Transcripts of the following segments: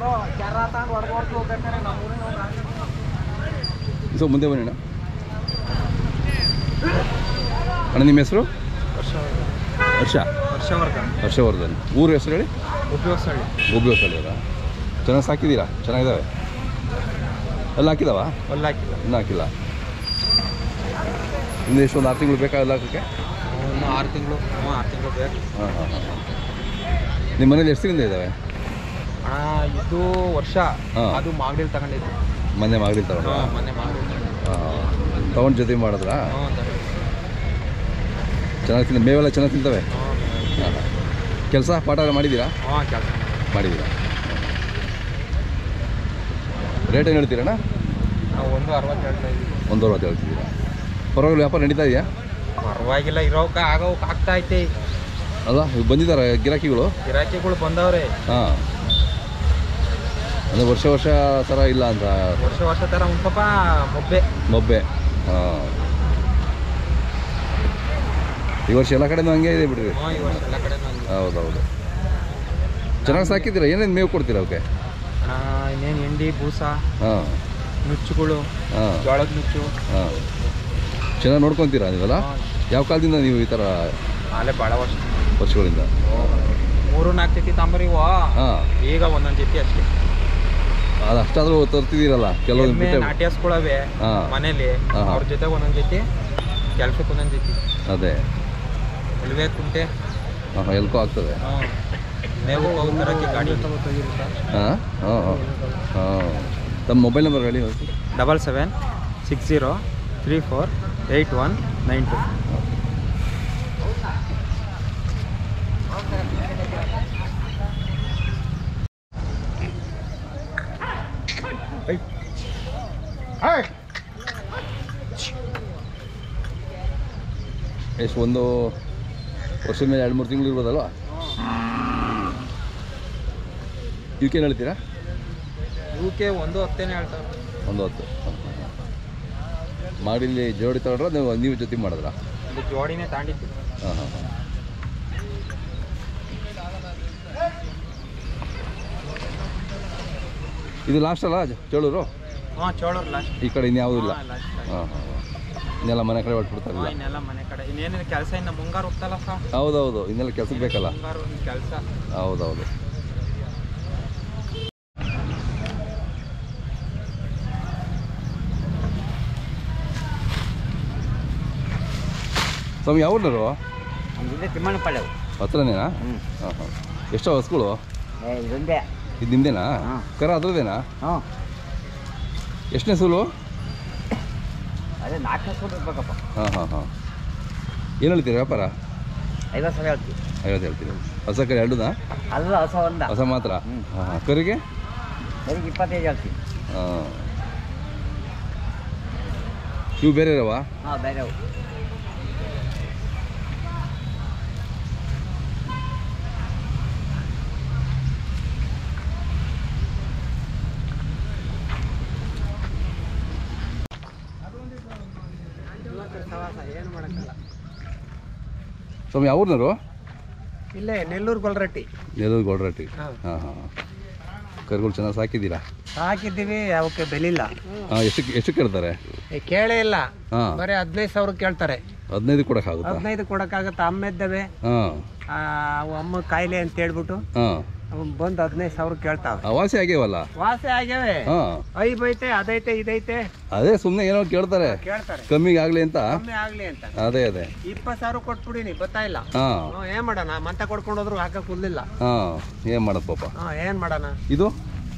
So ಮುಂದೆ ಬನ್ನಿ ಅಣ್ಣ ನಿಮ್ಮ ಹೆಸರು? ಹರ್ಷವರ್ಧನ್. ಊರು ಹೆಸರು ಹೇಳಿ? ಗುಬ್ಬಿ ಹೊಸಳ್ಳಿ ಅಲ್ಲ. ಚೆನ್ನಾಗಿ ಸಾಕಿದ್ದೀರಾ? ಚೆನ್ನಾಗಿದ್ದಾವೆ. ಎಲ್ಲ ಹಾಕಿದಾವ? ಇನ್ನೂ ಹಾಕಿಲ್ಲ. ಇನ್ನು ಎಷ್ಟೊಂದು 6 ತಿಂಗಳು ಬೇಕಾ ಎಲ್ಲ ಹಾಕೋಕ್ಕೆ? 6 ತಿಂಗಳು ಬೇಕು. ಹಾಂ. ನಿಮ್ಮ ಮನೇಲಿ ಎಷ್ಟು ತಿಂಗಳಿಂದ ಇದ್ದಾವೆ? ಇದು ವರ್ಷ ಅದು ಮಾಗಡಿಲ್ ತಗೊಂಡಿದ್ದು. ಮೊನ್ನೆ ಮಾಗಡಿಲ್ ತಗೊಂಡು? ತಗೊಂಡು ಜೊತೆ ಮಾಡಿದ್ರಾ? ಚೆನ್ನಾಗಿ ತಿಂದ ಮೇವೆಲ್ಲ ಚೆನ್ನಾಗಿ ತಿಂತವೆ? ಹಾಂ. ಕೆಲಸ ಪಾಠ ಎಲ್ಲ ಮಾಡಿದ್ದೀರಾ? ಮಾಡಿದ್ದೀರಾ. ರೇಟ್ ಏನು ಹೇಳ್ತೀರಣ್ಣ? 1.60 ಹೇಳ್ತಾ ಇದ್ದೀವಿ. 1.60 ಹೇಳ್ತಿದ್ದೀರಾ. ಪರವಾಗಿಲ್ಲ, ವ್ಯಾಪಾರ ನಡೀತಾ ಇದೆಯಾ? ಪರವಾಗಿಲ್ಲ, ಇರೋಕೆ ಆಗೋಕೆ ಆಗ್ತಾ ಐತೆ. ಅಲ್ಲ ಬಂದಿದ್ದಾರೆ ಗಿರಾಕಿಗಳು ಬಂದವ್ರೆ. ಹಾಂ. ಅಂದರೆ ವರ್ಷ ಥರ ಇಲ್ಲ ಅಂತ? ವರ್ಷ ಥರ ಒಂದು ಸ್ವಲ್ಪ ಮೊಬ್ಬೆ. ಹಾಂ. ಈ ವರ್ಷ ಎಲ್ಲ ಕಡೆನೂ ಹಂಗೆ ಇದೆ ಬಿಡ್ರಿ. ಹೌದೌದು. ಚೆನ್ನಾಗಿ ಸಾಕಿದ್ದೀರಾ? ಏನೇನು ಮೇವು ಕೊಡ್ತೀರಾ ಅವಕ್ಕೆ? ಇನ್ನೇನು ಎಂಡಿ, ಬೂಸ, ಹಾಂ, ನುಚ್ಚುಗಳು, ಜೋಳದ ನುಚ್ಚು. ಹಾಂ. ಚೆನ್ನಾಗಿ ನೋಡ್ಕೊತೀರಾ ನೀವೆಲ್ಲ? ಯಾವ ಕಾಲದಿಂದ ನೀವು ಈ ಥರ? ಭಾಳ ವರ್ಷಗಳಿಂದ. 3-4 ಜೊತೆ ತಾಂಬರಿವ. ಹಾಂ. ಈಗ ಒಂದೊಂದು ಜೊತೆ ಅಷ್ಟೇ. ಅದು ಅಷ್ಟಾದರೂ ತರ್ತಿದ್ದೀರಲ್ಲ ಕೆಲವೊಂದು ನಾಟ್ಯಸ್ಗಳವೆ ಮನೇಲಿ. ಅವ್ರ ಜೊತೆ ಒಂದೊಂದು ಜೊತೆ, ಕೆಲ್ಸಕ್ಕೆ ಒಂದೊಂದು ಜೊತೆ. ಅದೇ ಎಲ್ವೇ ಕುಂಟೆ. ಹಾಂ, ಎಲ್ಕೋ ಆಗ್ತದೆ. ಮೇವು ತರಕ್ಕೆ ಗಾಡಿ. ಹಾಂ. ತಮ್ಮ ಮೊಬೈಲ್ ನಂಬರ್ ಹೇಳಿ. 7760348192. ಎಷ್ಟು ಒಂದು ವರ್ಷದ ಮೇಲೆ 2-3 ತಿಂಗಳು ಇರ್ಬೋದಲ್ವಾ? ಇವಕ್ಕೇನು ಹೇಳ್ತೀರಾ? ಇವಕ್ಕೆ 1.10 ಹೇಳ್ತಾರೆ. 1.10. ಮಾಡಿಲ್ಲಿ ಜೋಡಿ ತಗೊಂಡ್ರೆ ನೀವು ಜೊತೆ ಮಾಡಿದ್ರಾ? ಜೋಡಿನೇ ತಾಂಡಿತ್ತು. ಹಾಂ. ಇದು ಲಾಸ್ಟ್ ಅಲ್ಲ ಚೋಳೂರು? ಚೋಳೂರು ಲಾಸ್ಟ್. ಈ ಕಡೆ ಇನ್ಯಾವುದೂ ಇಲ್ಲ? ಹಾಂ. ಇನ್ನೆಲ್ಲ ಮನೆ ಕಡೆ ಹೊಟ್ಬಿಡ್ತಾರಲ್ಲ? ಇನ್ನೆಲ್ಲ ಮನೆ ಕಡೆ. ಇನ್ನೇನು ಕೆಲಸ ಇನ್ನು ಮುಂಗಾರು ಹೋಗ್ತಲ್ಲ ಸರ್? ಹೌದೌದು, ಇನ್ನೆಲ್ಲ ಕೆಲ್ಸಕ್ಕೆ ಬೇಕಲ್ಲ? ಕೆಲಸ. ಹೌದೌದು. ಸ್ವಾಮಿ ಯಾವ್ರು? ತಿಮ್ಮಣ್ಣಪಾಳ್ಯ ಹತ್ರನೇನಾ? ಹಾಂ. ಎಷ್ಟೋ ಹಸುಗಳು? ಇದೊಂದೇ. ಇದು ನಿಮ್ದೇನಾ? ಕರ ಅದ್ರದ್ದೇನಾ? ಎಷ್ಟನೇ ಸೂಲು? ಅದೇ 4 ಸೂಲು ಇರ್ಬೇಕಪ್ಪ. ಹಾಂ. ಏನು ಹೇಳ್ತೀರಿ ವ್ಯಾಪಾರ? 50 ಹೇಳ್ತೀವಿ. 50 ಹೇಳ್ತೀರಿ. ಹೊಸ ಕರೆ ಎರಡೂನಾ? ಅಲ್ಲ, ಹೊಸ ಮಾತ್ರ. ಹಾಂ. ಕರಿಗೆ 25 ಹೇಳ್ತೀವಿ. ಹಾಂ. ಇವು ಬೇರೆ ಇರವ? ಹಾಂ, ಬೇರೆ. ಏನು ಮಾಡಕ್ಕಲ್ಲ. ಸ್ವಾಮಿ ಯಾವ್ರನವರು? ಇಲ್ಲೇ ನೆಲ್ಲೂರು ಗೊಲ್ರಟ್ಟಿ. ಹಾಂ. ಕರುಗಳು ಚೆನ್ನಾಗಿ ಸಾಕಿದ್ದೀರಾ? ಸಾಕಿದ್ದೀವಿ, ಅವಕ್ಕೆ ಬೆಲಿಲ್ಲ. ಹಾಂ. ಎಷ್ಟು ಕೇಳ್ತಾರೆ? ಕೇಳೇ ಇಲ್ಲ. ಬರೀ 15,000 ಕೇಳ್ತಾರೆ. 15 ಕೊಡೋಕ್ಕಾಗುತ್ತಾ? 15 ಕೊಡೋಕ್ಕಾಗತ್ತೆ. ಅಮ್ಮ ಇದ್ದಾವೆ. ಅಮ್ಮ ಕಾಯಿಲೆ ಅಂತ ಹೇಳ್ಬಿಟ್ಟು ಬಂದು 15,000 ಕೇಳ್ತಾವೆ. ವಾಸಿ ಆಗ್ಯಾವಲ್ಲ? ವಾಸಿ ಆಗ್ಯಾವೆ. ಐಬೈತೆ, ಅದೈತೆ, ಇದೈತೆ. ಅದೇ ಸುಮ್ಮನೆ ಏನೋ ಕೇಳ್ತಾರೆ ಕಮ್ಮಿಗೆ ಆಗ್ಲಿ ಅಂತ. ಅದೇ 20,000 ಕೊಟ್ಬಿಡಿನಿ, ಬರ್ತಾ ಇಲ್ಲ. ಏನ್ ಮಾಡೋಣ? ಮಂತ ಕೊಡ್ಕೊಂಡು ಹೋದ್ರು ಹಾಕಕ್ ಕುದ್ಲಿಲ್ಲ. ಏನ್ ಮಾಡೋದು ಪಾಪ? ಏನ್ ಮಾಡೋಣ? ಇದು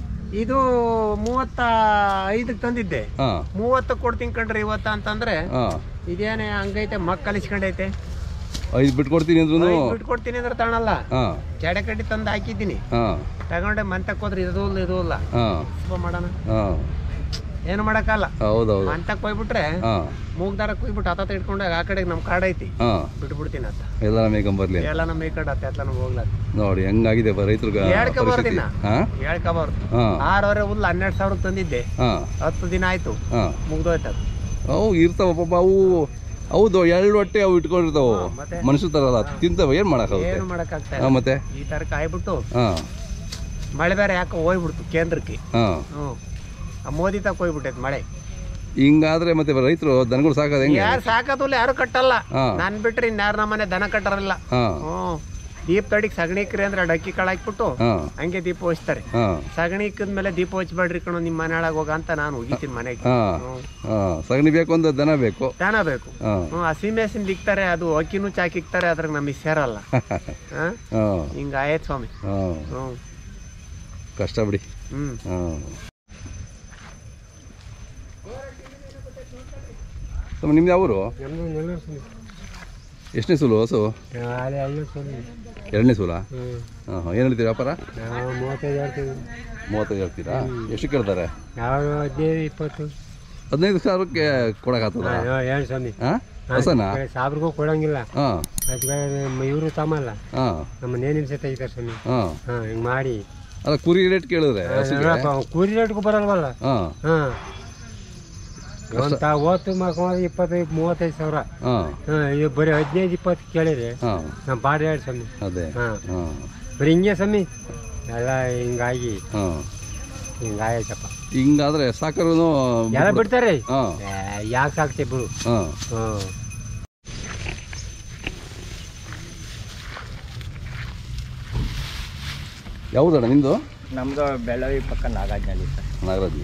35 ತಂದಿದ್ದೆ. 30 ಕೊಡ್ತೀನಿ ಕಣ್ರಿ ಇವತ್ತ ಅಂತಂದ್ರೆ ಇದೇನೆ ಹಂಗೈತೆ. ಮಕ್ಕ ಕಲಿಸ್ಕೊಂಡೈತೆ. 5 ಬಿಟ್ಕೊಡ್ತೀನಿ ಅಂದ್ರು ಬಿಟ್ಕೊಡ್ತೀನಿ ಅಂದ್ರೆ ತಗೊಳಲ್ಲ. ಜಡೆ ಕಡ್ಡಿ ತಂದು ಹಾಕಿದ್ದೀನಿ. ತಗೊಂಡೆ ಮಂತಕ್ ಹೋದ್ರೆ ಇದು ಇಲ್ಲ. ಮಾಡೋಣ, ಏನು ಮಾಡಕ್ಕಲ್ಲ. ಮಂತಕ್ ಹೋಗ್ಬಿಟ್ರೆ ಮೂಗ್ದಾರಕ್ಕೆ ಹೋಗ್ಬಿಟ್ಟು ಹತ್ತ ಇಟ್ಕೊಂಡೆ ಆ ಕಡೆ ನಮ್ ಕಾಡ್ ಐತಿ, ಬಿಟ್ಬಿಡ್ತೀನಿ ಅಂತ. ಎಲ್ಲ ಮೇಕಂಬರ್ಲಿ, ಎಲ್ಲ ನಮ್ಮ ಮೇಕಂಡ್ ಅತ್ತ ಎಲ್ಲ ನಮ್ಗೆ ಹೋಗ್ಲ ನೋಡಿ ಹೆಂಗಾಗಿದೆ ರೈತರಿಗೆ. ಹೇಳ್ಕೊಬಾರ್ದಿನ ಹೇಳ್ಕೊಬಾರ್ದು. 6 ಹುಲ್ಲು 12,000 ತಂದಿದ್ದೆ. 10 ದಿನ ಆಯ್ತು, ಮುಗ್ದೋಯ್ತದ. ಅವು ಇರ್ತಾವ ಪಾಪ. ಅವು ಹೌದು, 2 ಹೊಟ್ಟೆ ಅವು ಇಟ್ಕೊಂಡಿರ್ತಾವ. ಮನುಷ್ಯ ತರಲ್ಲ, ತಿಂತಾವ. ಏನ್ ಮಾಡಕ್ ಏನು ಮಾಡಕ್ಕಾಗ್ತದೆ? ಮತ್ತೆ ಈ ತರ ಕಾಯ್ಬಿಟ್ಟು ಮಳೆ ಬೇರೆ ಯಾಕೆ ಹೋಗ್ಬಿಡ್ತು ಕೇಂದ್ರಕ್ಕೆ. ಹ್ಞೂ ಮೋದಿ ತಕ ಹೋಗ್ಬಿಟ್ಟೈತೆ ಮಳೆ. ಹಿಂಗಾದ್ರೆ ಮತ್ತೆ ರೈತರು ದನಗಳು ಸಾಕೋದು ಹೆಂಗೆ? ಯಾರು ಸಾಕೋದಿಲ್ಲ, ಯಾರು ಕಟ್ಟಲ್ಲ. ನಾನು ಬಿಟ್ರೆ ಇನ್ಯಾರು ನಮ್ಮನೆ ದನ ಕಟ್ಟರಲ್ಲ. ದೀಪ ತಡಿಗೆ ಸಗಣಿ ಇಕ್ರಿ ಅಂದ್ರೆ ಅಕ್ಕಿ ಕಾಳು ಹಾಕ್ಬಿಟ್ಟು ಹಂಗೆ ದೀಪ ಹಚ್ತಾರೆ. ಸಗಣಿ ಇಕ್ಕದ್ಮೇಲೆ ದೀಪ ಹಚ್ಬೇಡ್ರಿ ಕಣೋ ನಿಮ್ಮ ಮನೆ ಒಳಗೆ ಹೋಗ ಅಂತ ನಾನು ಹೋಗಿತೀನಿ ಮನೆಗೆ. ಸಗಣಿ ಬೇಕು ಅಂದ್ರೆ ದನ ಬೇಕು. ಹಸಿಮೇಸಿನ ಇಕ್ತಾರೆ, ಅದು ಅಕ್ಕಿನೂ ಚಾಕಿ ಇಕ್ತಾರೆ, ಅದ್ರಾಗ ನಮಗೆ ಸೇರಲ್ಲ. ಹಿಂಗ ಆಯ್ತು ಸ್ವಾಮಿ. ಕಷ್ಟ ಬಿಡಿ. ನಿಮ್ದು ಯಾವರು? ಎಷ್ಟನೇ ಸೂಲು ಹಸು? 2ನೇ ಸೂಲ. ಏನು ಹೇಳ್ತೀರಿ ವ್ಯಾಪಾರ? 35 ಹೇಳ್ತೀರಾ? ಎಷ್ಟು ಕೇಳ್ತಾರೆ? 15 ಸಾವಿರಕ್ಕೆ ಕೊಡಕ್ಕಾಗ್ತದ? ಹೊಸನಾ? ಸಾವಿರಕ್ಕೂ ಕೊಡಂಗಿಲ್ಲ. ಇವರು ತಮ್ಮಲ್ಲ, ನಮ್ಮ ನೇನಿನ ಸತ ಇದ್ದಾರೆ ಸ್ವಾಮಿ. ಹಿಂಗ್ ಮಾಡಿ ಅಲ್ಲ ಕುರಿ ರೇಟ್ ಕೇಳಿದ್ರೆ ಕುರಿ ರೇಟ್ಗೂ ಬರಲ್ವಲ್ಲ. ಓತು ಮಾಡ್ಕೊಂಡ್ರೆ 25-35 ಸಾವಿರ. ಬರೀ 15-20 ಕೇಳಿರಿ ನಮ್ಮ ಬಾಡಿ ಹೇಳಿ ಸ್ವಾಮಿ. ಬರೀ ಹಿಂಗೆ ಸ್ವಾಮಿ ಎಲ್ಲ ಹಿಂಗಾಗಿ ಹಿಂಗಾಯ್ತಪ್ಪ. ಹಿಂಗಾದ್ರೆ ಸಾಕರು ಎಲ್ಲ ಬಿಡ್ತಾರೆ. ಯಾಕೆ ಸಾಕ್ತೆ ಬಿಡು. ಯಾವುದಣ್ಣ ನಿಂದು? ನಮ್ದು ಬೆಳಗಾವಿ ಪಕ್ಕ ನಾಗರಾಜ್ನಲ್ಲಿ ಸರ್. ನಾಗರಾಜ್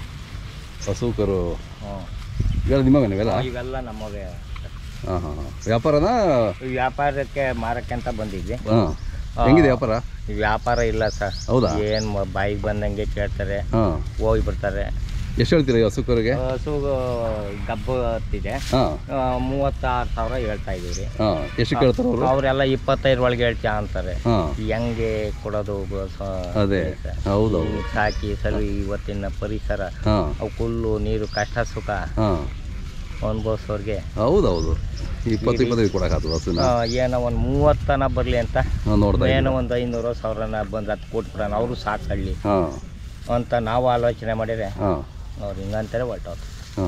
ಹಸುಕರು ಇವೆಲ್ಲ ನಿಮ್ಮವೆ? ಇವೆಲ್ಲ ನಮಗೆ. ವ್ಯಾಪಾರನಾ? ವ್ಯಾಪಾರಕ್ಕೆ ಮಾರಕ್ಕೆ ಅಂತ ಬಂದಿದ್ವಿ. ಹೆಂಗಿದೆ ವ್ಯಾಪಾರ? ವ್ಯಾಪಾರ ಇಲ್ಲ ಸರ್. ಹೌದಾ? ಏನ್ ಬಾಯಿಗೆ ಬಂದಂಗೆ ಕೇಳ್ತಾರೆ, ಹೋಗಿ ಬಿಡ್ತಾರೆ. ಎಷ್ಟು ಹೇಳ್ತೀರಾ ಹಸುಕರಿಗೆ? ಹಸು ಗಬ್ಬು ಹತ್ತಿದೆ, 36 ಸಾವಿರ ಹೇಳ್ತಾ ಇದೀವಿ. ಎಷ್ಟು ಕೇಳ್ತಾರೆ ಅವರೆಲ್ಲ 25 ಒಳಗೆ ಹೇಳ್ತಾ ಅಂತಾರೆ. ಹೆಂಗೆ ಕೊಡೋದು? ಅದೇ ಹೌದು. ಸಾಕಿ ಸರಿ ಇವತ್ತಿನ ಪರಿಸರ, ಅವು ಹುಲ್ಲು ನೀರು ಕಷ್ಟ ಸುಖ ಅನ್ಭವಿಸೋರ್ಗೆ. ಹೌದೌದು. 20-25 ಕೊಡಕ್ಕಾಗ್ತದೆ ಹಸುನ? ಏನೋ ಒಂದು 30 ತನ ಬರ್ಲಿ ಅಂತ ನೋಡ್ತಾ, ಏನೋ ಒಂದು 500-1000 ಬಂದು 10 ಕೊಟ್ಬಿಡೋಣ, ಅವರು ಸಾಕಳ್ಳಿ ಅಂತ ನಾವು ಆಲೋಚನೆ ಮಾಡಿದ್ರೆ ಅವ್ರು ಹಿಂಗಂತಾರೆ ಹೊಟ್ಟವ್ರು.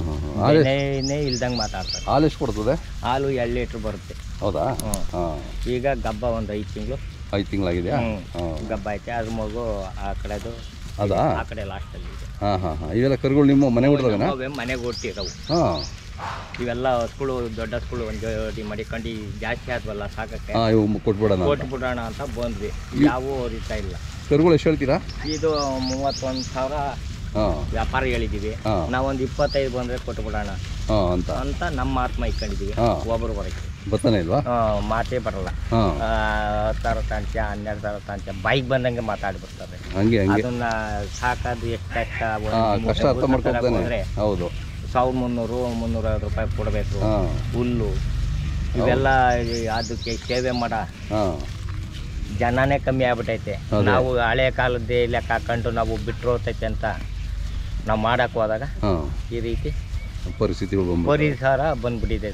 ಇಲ್ದಂಗೆ ಮಾತಾಡ್ತಾರೆ. ಹಾಲು ಎಷ್ಟು ಕೊಡ್ತದೆ? ಹಾಲು 2 ಲೀಟ್ರ್ ಬರುತ್ತೆ. ಹೌದಾ? ಈಗ ಗಬ್ಬ ಒಂದು 5 ತಿಂಗಳು. 5 ತಿಂಗಳಾಗಿದೆಯಾ? ಗಬ್ಬ ಐತೆ. ಅದ್ರ ಮಗು ಆ ಕಡೆದು, ಅದಾ ಆ ಕಡೆ ಲಾಸ್ಟಲ್ಲಿ ಇದೆ. ಇವೆಲ್ಲ ಕರುಗಳು ನಿಮ್ಮ ಮನೆ ಹುಟ್ಟಿದವೆ? ಮನೆಗೆ ಹುಟ್ಟಿದವು ಇವೆಲ್ಲ. ಹಸುಗಳು ದೊಡ್ಡ ಹಸುಗಳು ಒಂದು ಜೋಡಿ ಮಡಿಕೊಂಡು ಜಾಸ್ತಿ ಆದ್ವಲ್ಲ ಸಾಕಕ್ಕೆ, ಕೊಟ್ಬಿಡೋಣ ಅಂತ ಬಂದ್ವಿ. ಯಾವ ಹೊರಿತಾ ಇಲ್ಲ. ಕರುಗಳು ಎಷ್ಟು ಹೇಳ್ತೀರಾ? ಇದು 31 ಸಾವಿರ ವ್ಯಾಪಾರ ಹೇಳಿದೀವಿ. ನಾವೊಂದು 25 ಬಂದ್ರೆ ಕೊಟ್ಬಿಡೋಣ ಅಂತ ನಮ್ಮ ಆತ್ಮ ಇಟ್ಕೊಂಡಿದೀವಿ. ಒಬ್ಬರು ಹೊರಗೆ ಬರ್ತಾನೆ ಇಲ್ವಾ? ಮಾತೇ ಬರಲ್ಲ. 10,000 ತಾಂಚ 12,000 ತಾಂಚ ಬೈಕ್ ಬಂದಂಗೆ ಮಾತಾಡ್ಬಿಡ್ತಾರೆ. ಅದನ್ನ ಸಾಕೋದು ಎಷ್ಟು ಕಷ್ಟ ಅರ್ಥ ಮಾಡ್ಕೊಂಡ್ರೆ. ಹೌದು. 1300-350 ರೂಪಾಯಿ ಕೊಡಬೇಕು. ಹುಲ್ಲು ಇವೆಲ್ಲ ಅದಕ್ಕೆ ಸೇವೆ ಮಾಡ ಜನನೇ ಕಮ್ಮಿ ಆಗ್ಬಿಟ್ಟೈತೆ. ನಾವು ಹಳೆ ಕಾಲದ್ದೇ ಲೆಕ್ಕ ಹಾಕೊಂಡು ನಾವು ಬಿಟ್ಟರು ಹೋಗ್ತೈತೆ ಅಂತ ನಾವು ಮಾಡಕ್ ಹೋದಾಗ ಈ ರೀತಿ ಪರಿಸರ ಬಂದ್ಬಿಟ್ಟಿದೆ.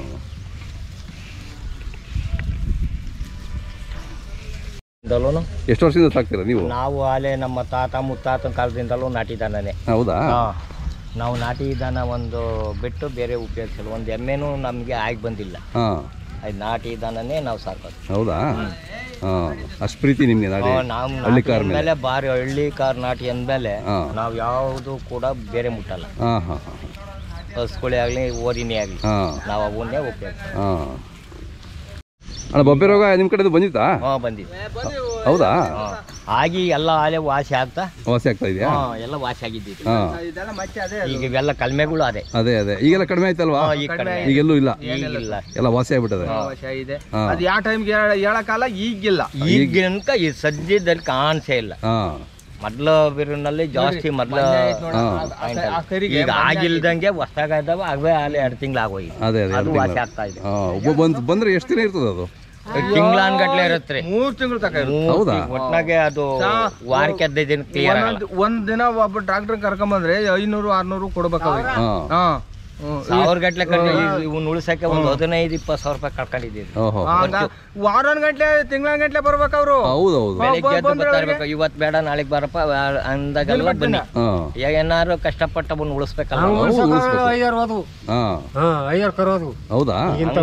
ಎಷ್ಟು ವರ್ಷದಿಂದ ಸಾಕ್ತೀರಾ ನೀವು? ನಾವು ಅಲೆ ನಮ್ಮ ತಾತ ಮುತ್ತಾತನ ಕಾಲದಿಂದಲೂ ನಾಟಿ ದನನೇ. ಹೌದಾ? ನಾವು ನಾಟಿ ದನ ಒಂದು ಬಿಟ್ಟು ಬೇರೆ ಉಪಯೋಗಿಸಲ್ಲ. ಒಂದು ಎಮ್ಮೆನೂ ನಮಗೆ ಆಗಿ ಬಂದಿಲ್ಲ. ಅದು ನಾಟಿ ದನನೇ ನಾವು ಸಾಕೋದು. ಹೌದಾ? ಅಷ್ಟು ಪ್ರೀತಿ ನಿಮಗೆ ಮೇಲೆ ಬಾರಿ ಹಳ್ಳಿ ಕಾರ್ ನಾಟಿ ಅಂದಮೇಲೆ ನಾವು ಯಾವುದು ಕೂಡ ಬೇರೆ ಮುಟ್ಟಲ್ಲ. ಹಸುಗಳೇ ಆಗಲಿ ಓರಿನೇ ಆಗಲಿ ನಾವು ಅವನ್ನೇ ಉಪಯೋಗಿಸ್ತೀವಿ. ಅಣ್ಣ ಬೊಬ್ಬೆ ರೋಗ ನಿಮ್ಮ ಕಡೆ ಬಂದಿತ್ತಾ? ಬಂದಿದೆ. ಹೌದಾ? ಆಗಿ ಎಲ್ಲ ಆಲೆ ವಾಸಿ ಆಗ್ತಾ ಇದೆಯಾ? ಎಲ್ಲ ವಾಸಿ ಆಗಿದ್ದೀವಿ. ಈಗ ಇವೆಲ್ಲ ಕಲ್ಮೆಗಳು ಅದೇ ಈಗೆಲ್ಲ ಕಡಿಮೆ ಆಯ್ತಲ್ವಾ? ಈಗೆಲ್ಲೂ ಇಲ್ಲ, ಎಲ್ಲ ವಾಸಿ ಆಗ್ಬಿಟ್ಟದೆ. ಅದು ಯಾವ ಟೈಮ್ಗೆ ಹೇಳಕ್ಕಾಗಲ್ಲ. ಈಗಿಲ್ಲ, ಈಗಿನ ಈ ಸದ್ಯದಲ್ಲಿ ಕಾಣಿಸೇ ಇಲ್ಲ. ಮೊದ್ಲು ಬಿರುನಲ್ಲಿ ಜಾಸ್ತಿ ಮೊದ್ಲು ಈಗ ಆಗಿಲ್ದಂಗೆ ಹೊಸದಾಗ ಇದ್ದಾವೆ. ಅವೇ ಅಲ್ಲಿ 2 ತಿಂಗಳು ಆಗೋಗಿ ಅದು ವಾಸಿ ಆಗ್ತಾ ಇದೆ. ಬಂದ್ರೆ ಎಷ್ಟು ದಿನ ಇರ್ತದೆ ಅದು? ತಿಂಗಳಾನ್ಗಟ್ಲೆ ಇರುತ್ತೆ. 3 ತಿಂಗಳು ತಕ. ಹೌದಾ? ಒಟ್ನಾಗೆ ಅದು ವಾರಕ್ಕೆ 15 ದಿನ ಕ್ಲಿಯರ್. ಒಂದ್ ದಿನ ಒಬ್ಬ ಡಾಕ್ಟರ್ ಕರ್ಕೊಂಬಂದ್ರೆ 500-600 ಕೊಡ್ಬೇಕು. 1000 ಗಟ್ಲೆ ಇವ್ನ ಉಳಿಸಕ್ಕೆ ಒಂದು 15-20 ಸಾವಿರ ರೂಪಾಯಿ ಕಳ್ಕೊಂಡಿದ್ದೀವಿ. ವಾರನ್ ಗಟ್ಲೆ ತಿಂಗಳ ಗಟ್ಲೆ ಬರ್ಬೇಕು ಅವ್ರು. ಬೆಳಿಗ್ಗೆ ಇವತ್ತು ಬೇಡ ನಾಳೆಗೆ ಬರಪ್ಪ ಅಂದಾಗೆಲ್ಲ ಬನ್ನಿ. ಏನಾರು ಕಷ್ಟಪಟ್ಟ ಬಂದು ಉಳಿಸ್ಬೇಕಲ್ಲ.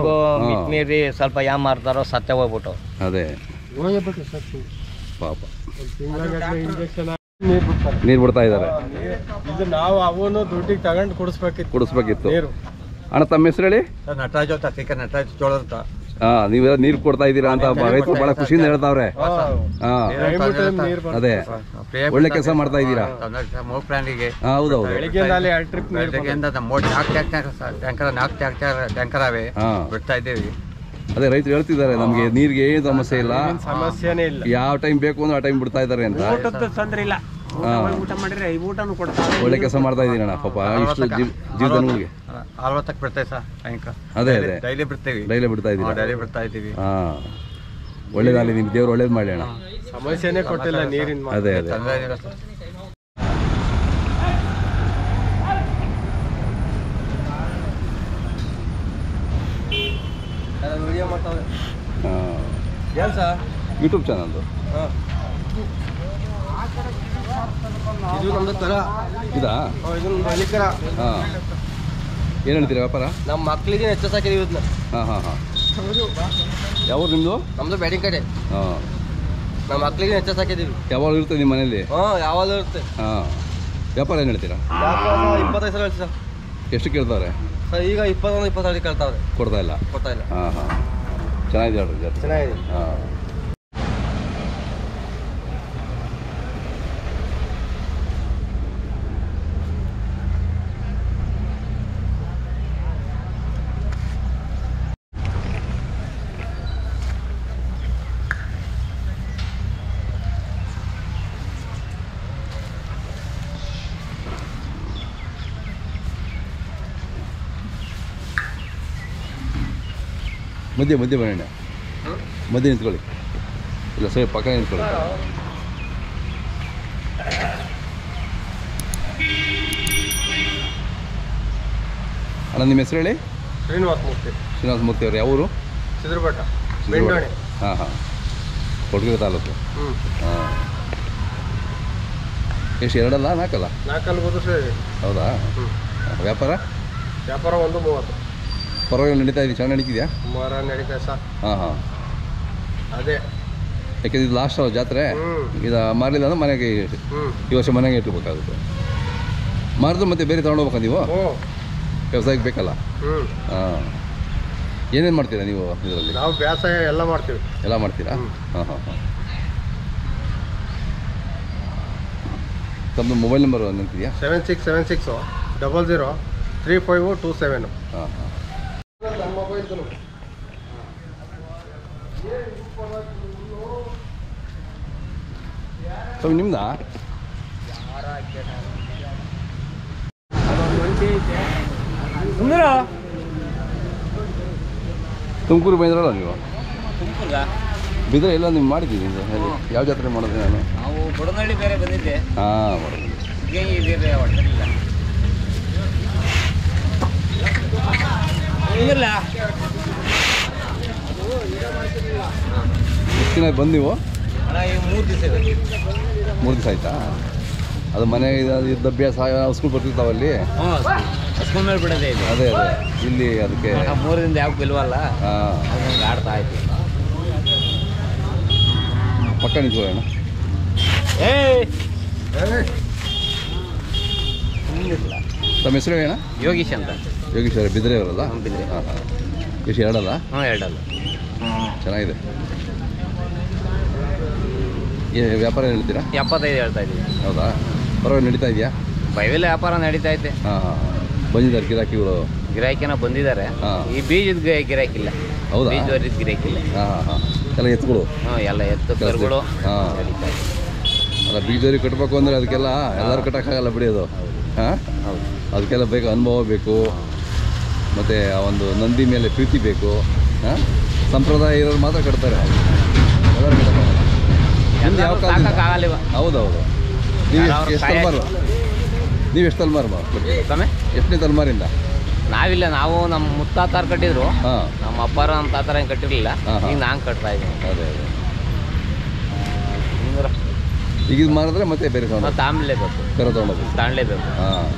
ಮೀರಿ ಸ್ವಲ್ಪ ಯಾ ಮಾರ್ತಾರೋ ಸತ್ತೆ ಹೋಗ್ಬಿಟ್ಟು ಅದೇ ಪಾಪ. ನೀರು ಬಿಡ್ತಾ ಇದ್ದಾರೆ. ಇದು ನಾವು ಅವನು ದುಡ್ಡಿಗೆ ತಗೊಂಡು ಕುಡಿಸ್ಬೇಕಿತ್ತು. ಅಣ್ಣ ತಮ್ಮ ಹೆಸರು ಹೇಳಿ? ನಟರಾಜ್ ಅಂತ ನಟರಾಜ್ ಚೋಳ ಅಂತ. ನೀವೆಲ್ಲ ನೀರು ಕೊಡ್ತಾ ಇದ್ದೀರಾ ಅಂತ ರೈತರು ಬಹಳ ಖುಷಿಯಿಂದ ಹೇಳ್ತಾವ್ರೆ. ಅದೇ ಒಳ್ಳೆ ಕೆಲಸ ಮಾಡ್ತಾ ಇದ್ದೀರಾ. ಹೌದೌದು. ಬಿಡ್ತಾ ಇದ್ದೇವೆ. ಅದೇ ರೈತರು ಹೇಳ್ತಿದ್ದಾರೆ ನಮ್ಗೆ ನೀರಿಗೆ ಏನು ಸಮಸ್ಯೆ ಇಲ್ಲ, ಸಮಸ್ಯೆನೇ ಇಲ್ಲ, ಯಾವ ಟೈಮ್ ಬೇಕು ಅಂದ್ರೆ ಆ ಟೈಮ್ ಬಿಡ್ತಾ ಇದ್ದಾರೆ ಅಂತ. ತೊಂದ್ರೆ ಇಲ್ಲ, ಊಟ ಮಾಡಿದ್ರೆ ಈ ಊಟನು ಕೊಡ್ತಾರೆ. ಒಳ್ಳೆ ಕೆಲಸ ಮಾಡ್ತಾ ಇದ್ದೀರಣ್ಣ ಪಾಪ ಇಷ್ಟು ಜೀವನಗಳಿಗೆ. 40ಕ್ಕೆ ಬಿಡ್ತೇವೆ ಸರ್ ಸಾಯಂಕಾಲ. ಅದೇ ಅದೇ ಡೈಲಿ ಬಿಡ್ತೇವೆ. ಡೈಲಿ ಬಿಡ್ತಾ ಇದ್ದೀವಿ. ಡೈಲಿ ಬಿಡ್ತಾ ಇದ್ದೀವಿ. ಒಳ್ಳೇದಾಗಲಿ, ನಿಮ್ ದೇವ್ರು ಒಳ್ಳೇದು ಮಾಡಿ ಅಣ್ಣ. ಸಮಸ್ಯೆನೇ ಕೊಟ್ಟಿಲ್ಲ ನೀರಿನ. ಅದೇ ಅದೇ ಯೂಟ್ಯೂಬ್ ಚಾನಲ್ದು ಇದು ನಮ್ದು ತರ ಇದಾ? ಇದು ಮಲಿಕರ. ಹಾಂ, ಏನು ಹೇಳ್ತೀರಾ ವ್ಯಾಪಾರ? ನಮ್ಮ ಮಕ್ಕಳಿಗೆ ಹೆಚ್ಚು ಸಾಕಿದೀವಿ ಇದನ್ನ. ಹಾಂ. ಯಾವ್ದು ನಿಮ್ಮದು? ನಮ್ದು ಬ್ಯಾಟಿಂಗ್ ಕಡೆ. ಹಾಂ, ನಮ್ಮ ಮಕ್ಕಳಿಗೆ ಹೆಚ್ಚು ಸಾಕಿದೀವಿ. ಯಾವಾಗ ಇರುತ್ತೆ ನಿಮ್ಮ ಮನೇಲಿ? ಯಾವಾಗ ಇರುತ್ತೆ. ಹಾಂ, ವ್ಯಾಪಾರ ಏನು ಹೇಳ್ತೀರಾ? 25 ಹೇಳ್ತೀವಿ ಸರ್. ಎಷ್ಟು ಕೇಳ್ತಾವ್ರೆ ಸರ್? ಈಗ 21-22 ಕೇಳ್ತಾವ್ರೆ. ಕೊಡ್ತಾ ಇಲ್ಲ. ಹಾಂ. ಚೆನ್ನಾಗಿದೆ ಹೇಳ್ರಿ ಜಾತ್ರೆ. ಚೆನ್ನಾಗಿದೆ. ಹಾಂ. ಮಧ್ಯೆ ಬರೋಣ, ಮಧ್ಯೆ ನಿಂತ್ಕೊಳ್ಳಿ. ಇಲ್ಲ ಸರಿ, ಪಕ್ಕ ನಿಂತ್ಕೊಳ್ಳಿ. ಅಣ್ಣ ನಿಮ್ಮ ಹೆಸರು ಹೇಳಿ? ಶ್ರೀನಿವಾಸ ಮೂರ್ತಿ ಅವ್ರು. ಯಾವ ಊರು? ಸಿದ್ರಬಟ್ಟ. ಹಾಂ. ಕೊಡಗಿರಿ ತಾಲೂಕು. ಹಾಂ. ಎಷ್ಟು, 2 4? 4 ಹೌದಾ? ವ್ಯಾಪಾರ 1:30. ಪರವಾಗಿಲ್ಲ ನಡೀತಾ ಇದೆ, ಚೆನ್ನಾಗಿ ನಡೀತಿದ್ಯಾ? ನಡೀತಾ ಸರ್. ಹಾಂ. ಅದೇ ಯಾಕೆಂದ್ರೆ ಇದು ಲಾಸ್ಟ್ ಜಾತ್ರೆ, ಇದು ಮಾರಲಿಲ್ಲ ಅಂದ್ರೆ ಮನೆಗೆ ಈ ವರ್ಷ ಮನೆಗೆ ಇಟ್ಬೇಕಾಗುತ್ತೆ. ಮಾರಿದ್ರೆ ಮತ್ತೆ ಬೇರೆ ತೊಗೊಂಡೋಗ್ಬೇಕಾ ನೀವು? ವ್ಯವಸಾಯಕ್ಕೆ ಬೇಕಲ್ಲ. ಹಾಂ. ಏನೇನು ಮಾಡ್ತೀರಾ ನೀವು ಇದರಲ್ಲಿ? ನಾವು ವ್ಯವಸಾಯ ಎಲ್ಲ ಮಾಡ್ತೀವಿ. ಎಲ್ಲ ಮಾಡ್ತೀರಾ? ಹಾಂ. ತಮ್ಮದು ಮೊಬೈಲ್ ನಂಬರ್ ನೆನಪಿದೆಯಾ? 7676 00 3527. ಹಾಂ. ಸೊ ನಿಮ್ದಾ? ತುಮಕೂರು ಬಂದ್ರಲ್ಲ ನೀವು? ಬಿದ್ರೆ ಎಲ್ಲ ನೀವು ಮಾಡಿದ್ದೀವಿ. ಯಾವ ಜಾತ್ರೆ ಮಾಡಿದ್ರಿ? ನಾವು ಬಡನಹಳ್ಳಿ ಬೇರೆ ಬಂದಿದ್ದೆ. ಹಾಂ, ಎಷ್ಟು ದಿನ ಬಂದು ನೀವು? 3 ದಿವಸ ಆಯ್ತಾ? ಅದು ಮನೆ ಇದ್ದ ಅಭ್ಯಾಸ ಸ್ಕೂಲ್ ಬರ್ತಿರ್ತಾವಲ್ಲಿ ಸ್ಕೂಲ್ ಮೇಲೆ ಬಿಡೋದೇ ಇದೆ. ಅದೇ ಇಲ್ಲಿ ಅದಕ್ಕೆ 3 ದಿನದ ಯಾವ ಬಿಲ್ವಲ್ಲ. ಹಾಂ, ಆಡ್ತಾ ಆಯ್ತು. ಪಕ್ಕ ನಿಂತ್ಕೊಳ್ಳೋಣ. ತಮ್ಮ ಹೆಸರು ಹೇಳ? ಯೋಗೀಶ್ ಅಂತ. ಯೋಗೀಶ್ ಅವರೇ, ಬಿದ್ರೆ ಅವರಲ್ಲ? ಬಿದ್ರೆ. ಹಾಂ. ಎಷ್ಟು, 2? ಹ್ಞೂ, 2. ಚೆನ್ನಾಗಿದೆ. ವ್ಯಾಪಾರ ಹೇಳ್ತೀರಾ? 75 ಹೇಳ್ತಾ ಇದ್ದೀವಿ. ಹೌದಾ? ಪರವಾಗಿ ನಡೀತಾ ಇದೆಯಾ? ಬೈವೆಲ್ಲ ವ್ಯಾಪಾರ ನಡೀತಾ ಐತೆ. ಹಾಂ. ಬಂದಿದ್ದಾರೆ ಗಿರಾಕಿಗಳು? ಗಿರಾಕಿನ ಬಂದಿದ್ದಾರೆ. ಈ ಬೀಜದ ಗಿರಾಕಿಲ್ಲ. ಹೌದಾ? ಬೀಜದ ಗಿರಾಕಿಲ್ಲ. ಹಾಂ. ಎಲ್ಲ ಎತ್ತುಗಳು? ಎಲ್ಲ ಎತ್ತು ಕರುಗಳು. ಹಾಂ. ಅಲ್ಲ, ಬೀಜದವ್ರಿಗೆ ಕಟ್ಟಬೇಕು ಅಂದರೆ ಅದಕ್ಕೆಲ್ಲ ಎಲ್ಲರೂ ಕಟ್ಟೋಕ್ಕಾಗಲ್ಲ ಬಿಡಿ. ಅದು ಹಾಂ, ಅದಕ್ಕೆಲ್ಲ ಬೇಕು, ಅನುಭವ ಬೇಕು, ಮತ್ತು ಆ ಒಂದು ನಂದಿ ಮೇಲೆ ಪ್ರೀತಿ ಬೇಕು. ಹಾಂ, ಸಂಪ್ರದಾಯ ಇರೋರು ಮಾತ್ರ ಕಟ್ತಾರೆ, ಎಲ್ಲರೂ ಕಟ್ಟೋಕ್ಕಾಗಲ್ಲ. ಯಾವ ಕಾಲ? ಹೌದೌದು. ನೀವು ಎಷ್ಟು ತಲೆಮಾರು? ಎಷ್ಟು ಎಷ್ಟನೇ ತಲೆಮಾರಿಂದ? ನಾವಿಲ್ಲ, ನಾವು ನಮ್ಮ ಮುತ್ತಾತಾರು ಕಟ್ಟಿದ್ರು. ನಮ್ಮ ಅಪ್ಪಾರ ನಮ್ಮ ತಾತಾರ ಏನು ಕಟ್ಟಿರಲಿಲ್ಲ. ಈಗ ನಾನು ಕಟ್ತಾ ಇದ್ದೀನಿ. ಅದೇ ಈಗ ಇದು ಮಾರಿದ್ರೆ ಮತ್ತೆ ಬೇರೆ ತಾಂಬ್ಲೇಬೇಕು, ಕರ ತೊಗೊಂಡೋಗ್ಬೇಕು, ತಾಂಡ್ಲೇಬೇಕು. ಹಾಂ.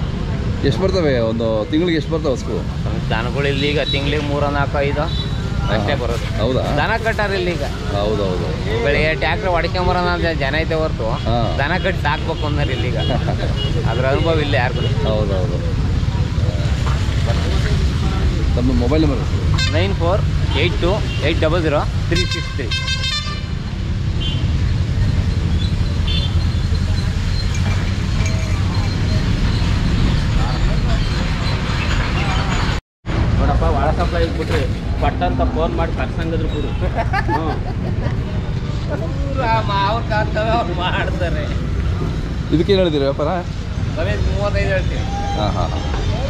ಎಷ್ಟು ಬರ್ತವೆ ಒಂದು ತಿಂಗಳಿಗೆ? ಎಷ್ಟು ಬರ್ತವೆ ಹಸ್ಕು? ದನಗಳು ಇಲ್ಲಿ ಈಗ ತಿಂಗಳಿಗೆ 3, 4, 5. ಅಷ್ಟೇ ಬರೋದು. ಹೌದಾ? ದನ ಕಟ್ಟಾರ ಇಲ್ಲಿ ಈಗ. ಹೌದೌದು. ಬೆಳಿಗ್ಗೆ ಟ್ಯಾಕ್ಟ್ರ್ ಹೊಡ್ಕೊಂಬರೋಣ ಜನ ಐತೆ ಹೊರ್ತು ದನ ಕಟ್ಟಿ ಸಾಕ್ಬೇಕು ಅಂದ್ರೆ ಇಲ್ಲಿಗ ಅದ್ರ ಅನುಭವ ಇಲ್ಲ ಯಾರಿಗೂ. ಹೌದೌದು. ನಮ್ಮ ಮೊಬೈಲ್ ನಂಬರ್ 9482800363. ನೋಡಪ್ಪ ವಾಟ್ಸಪ್ಲ ಇಟ್ಬಿಟ್ರಿ ಪಟ್ಟಂತ ಫೋನ್ ಮಾಡಿ ಕರ್ಸಂಗಿದ್ರು ಬಿಡು. ಅವ್ರು ಕಾಣ್ತವೆ ಅವ್ರು ಮಾಡ್ತಾರೆ. ಇದಕ್ಕೇನು ಹೇಳಿದ್ದೀರಿ ವ್ಯಾಪಾರ? 35 ಹೇಳ್ತೀನಿ. ಹಾಂ ಹಾಂ ಹಾಂ.